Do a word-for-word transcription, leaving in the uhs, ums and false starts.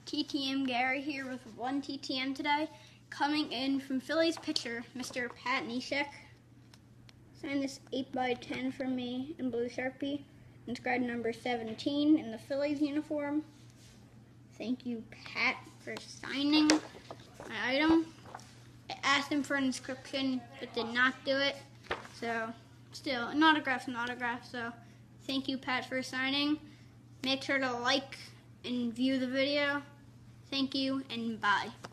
T T M Gary here with one T T M today. Coming in from Phillies pitcher, Mister Pat Neshek. Signed this eight by ten for me in blue Sharpie. Inscribed number seventeen in the Phillies uniform. Thank you, Pat, for signing my item. I asked him for an inscription, but did not do it. So, still, an autograph's an autograph. So, thank you, Pat, for signing. Make sure to like and view the video. Thank you, and bye.